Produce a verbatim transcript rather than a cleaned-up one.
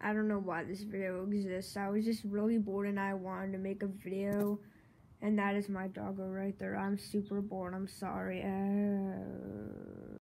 I don't know why this video exists. I was just really bored and I wanted to make a video. And that is my doggo right there. I'm super bored. I'm sorry. Uh...